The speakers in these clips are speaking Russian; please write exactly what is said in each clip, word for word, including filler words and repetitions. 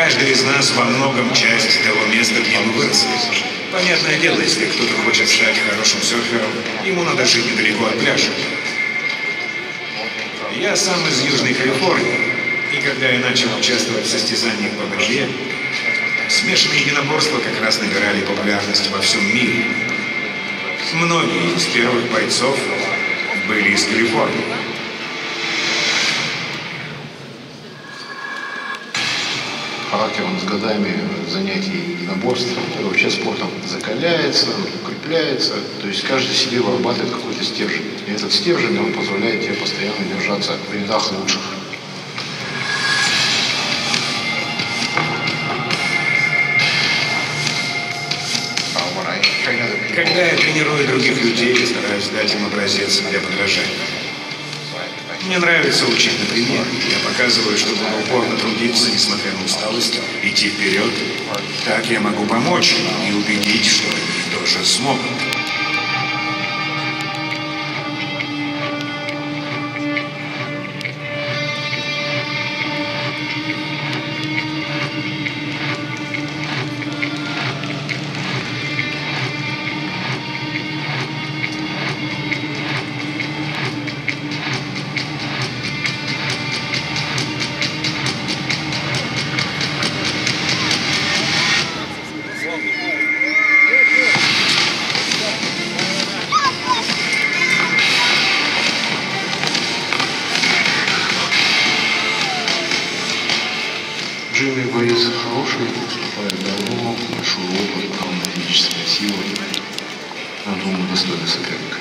Каждый из нас во многом часть того места, где мы выросли. Понятное дело, если кто-то хочет стать хорошим серфером, ему надо жить недалеко от пляжа. Я сам из Южной Калифорнии, и когда я начал участвовать в состязаниях по борьбе, смешанные единоборства как раз набирали популярность во всем мире. Многие из первых бойцов были из Калифорнии. Характер он с годами занятий единоборством, вообще спортом закаляется, укрепляется. То есть каждый себе вырабатывает какой-то стержень. И этот стержень он позволяет тебе постоянно держаться в рядах лучших. Когда я тренирую других людей, я стараюсь дать им образец для подражания. Мне нравится учить на примере. Я показываю, что буду упорно трудиться, несмотря на усталость, идти вперед. Так я могу помочь им и убедить, что они тоже смогут. Джимми боец хороший, выступает давно, большой опыт, огромная физическая сила. Я думаю, достойный соперник.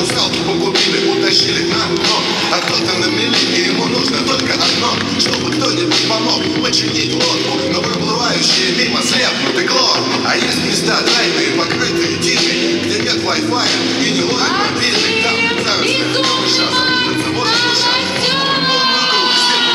Русалки погубили, утащили на дно. А кто-то на мели, и ему нужно только одно, чтобы кто-нибудь помог починить лодку. Но проплывающие мимо слепнутый глот. А есть места тайные, покрытые тиной, где нет Wi-Fi и не ловит мобильный. Там заросли камыша, запутаться может душа. Полную круг, степи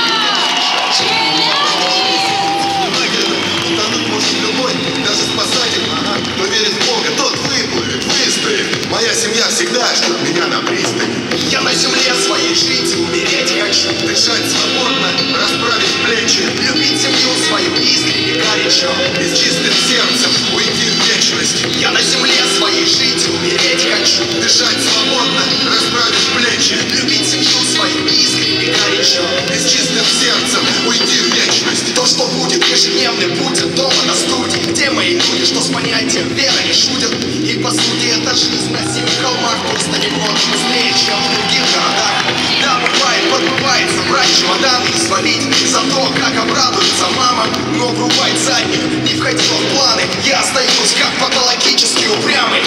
утонуть может любой, даже спасатель. Ага. Кто верит в Бога, тот выплывет, выстоит. Моя семья всегда ждет меня на пристани. Я на земле своей жить и умереть хочу. Дышать свободно, расправить плечи, любить семью свою искренне горячо и с чистым сердцем уйти в вечность. Я на земле своей жить и умереть хочу. Дышать свободно, расправить плечи, любить семью свою искренне горячо и с чистым сердцем уйти в вечность. То, что будет ежедневный путь от дома на студии, где мои люди, что с понятием веры не шутят. И по сути это жизнь на синих холмах, просто немного быстрее, чем в других городах. Да, бывает, подбывает собрать чемоданы и свалить за то, как обрадуется мама. Но врубать заднюю не входило в планы. Я остаюсь как патологически упрямый.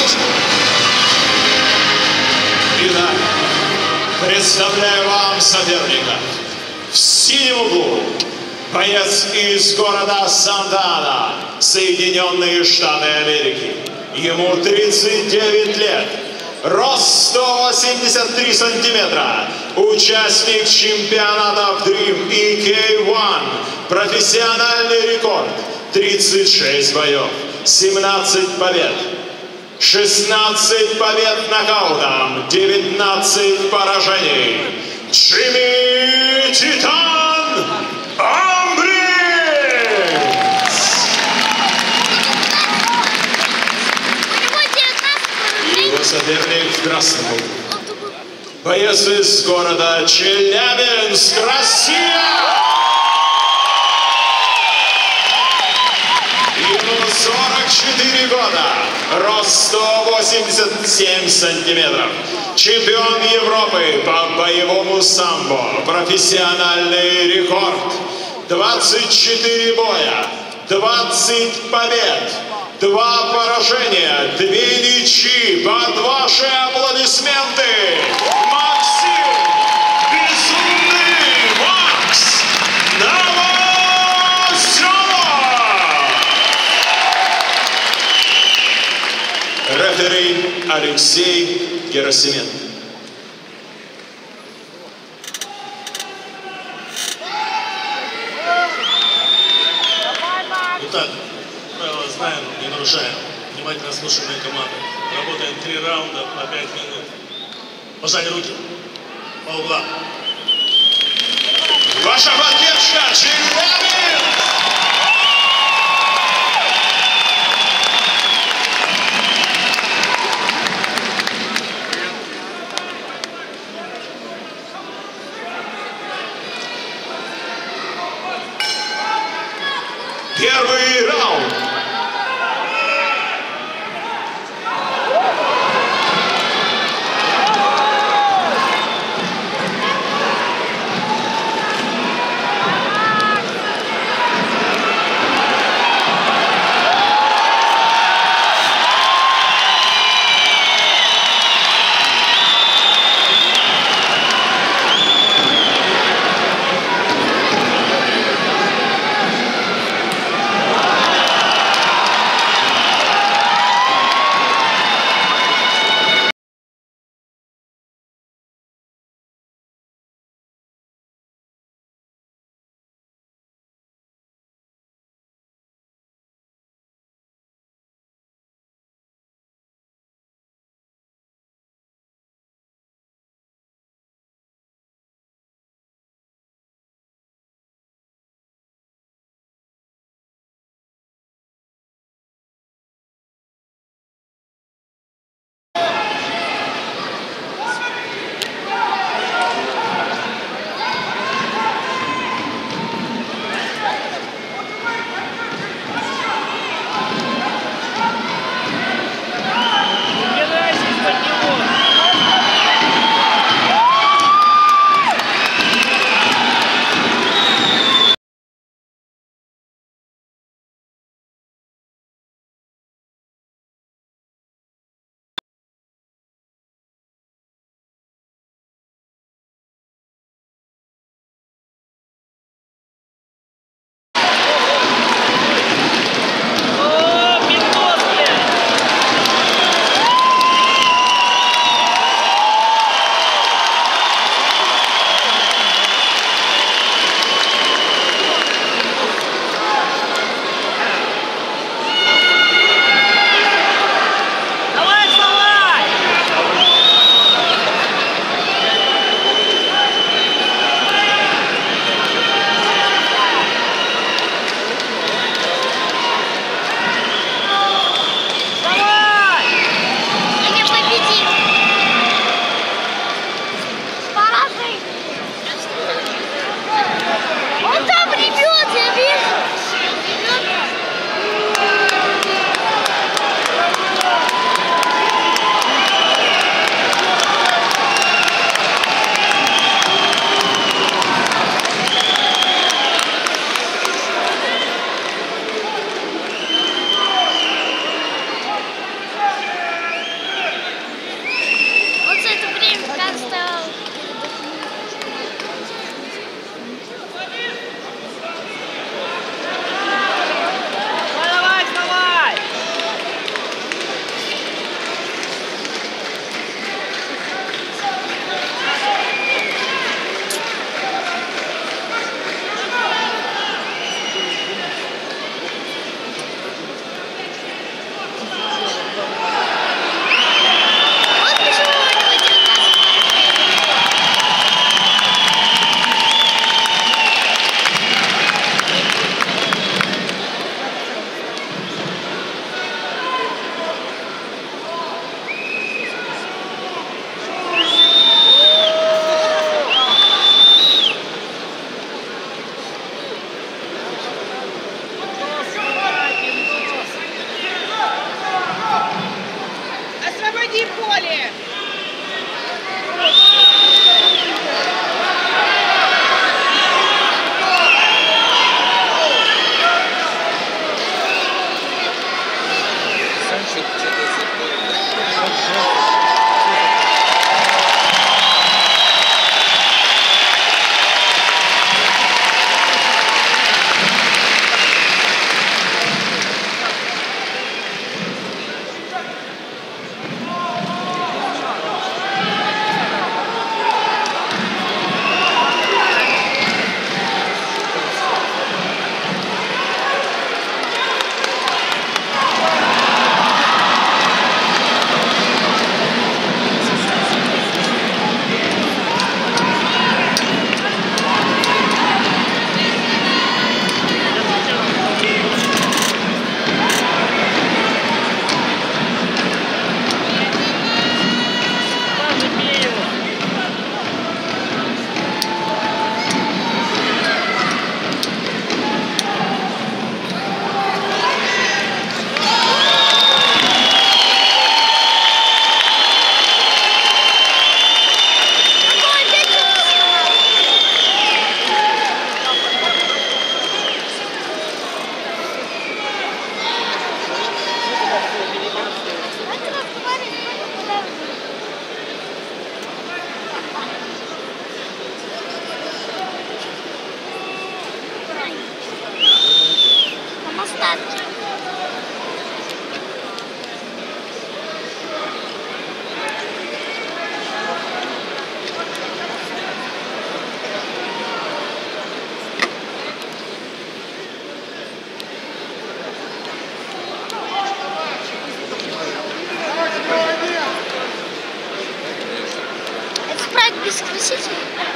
Итак, представляю вам соперника. В синем углу боец из города Санта-Ана, Соединенные Штаты Америки. Ему тридцать девять лет. Рост сто восемьдесят три сантиметра. Участник чемпионатов Dream и кей один. Профессиональный рекорд. тридцать шесть боев. семнадцать побед. шестнадцать побед нокаутом. девятнадцать поражений. Джимми Титан Амбридж! Его соперник в красном углу. Боец из города Челябинск, Россия! Ему сорок четыре года, рост сто восемьдесят семь сантиметров. Чемпион Европы по боевому самбо, профессиональный рекорд. двадцать четыре боя, двадцать побед. Два поражения, две ничьи. Под ваши аплодисменты Максим Безумный Макс Новоселов! Рефери Алексей Герасименко. Итак, правила знаем, не нарушаем. Внимательно слушаем мои команды. Работаем три раунда по пять минут. Пожали руки. По углам. Ваша поддержка, Челябинск! Первый раунд. Спрайт без красителя.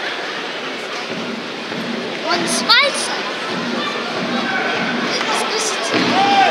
Он свалится. Без красителя.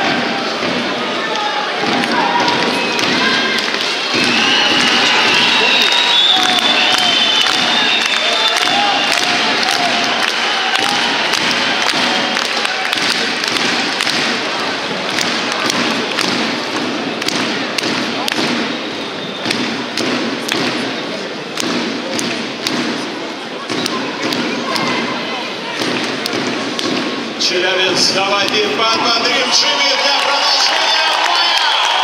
Челябинск, давайте подбодрим Джимми для продолжения боя!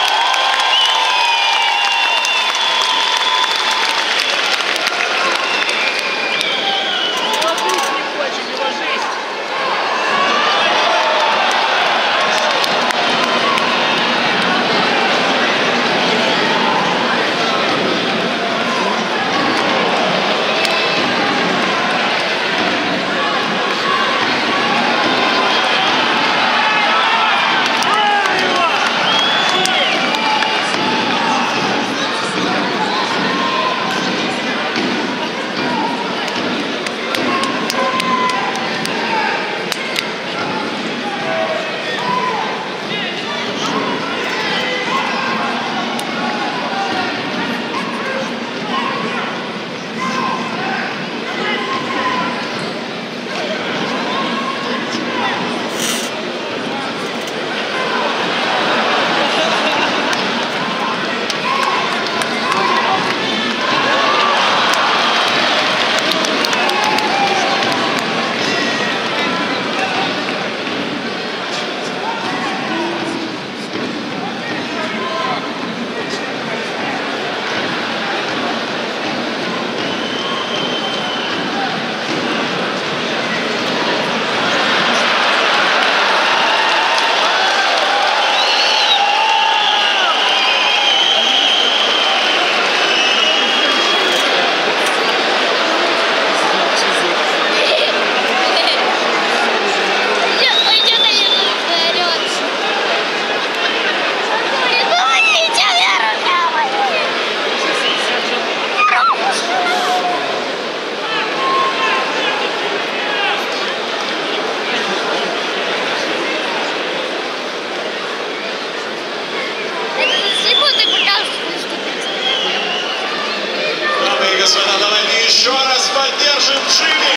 Давайте еще раз поддержим Джимми.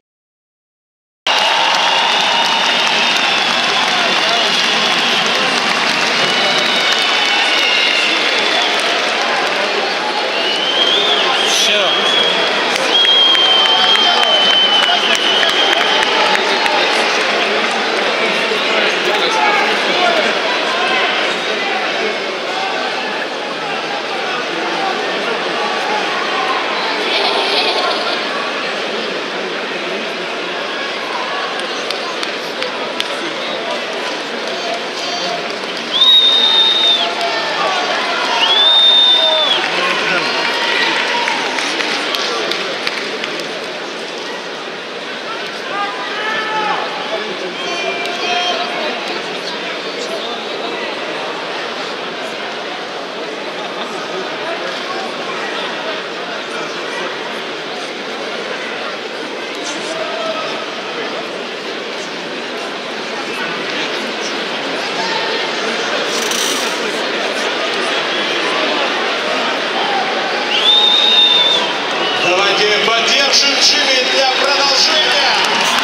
Поддержим Джимми для продолжения.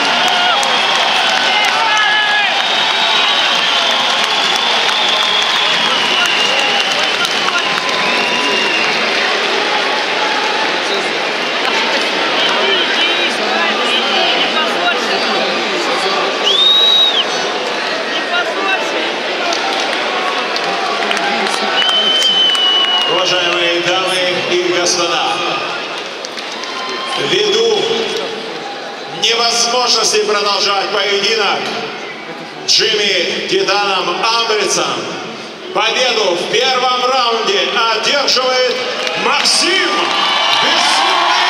Уважаемые дамы и господа, ввиду невозможности продолжать поединок, Джимми Титаном Амбрицем. Победу в первом раунде одерживает Максим Бессмертный.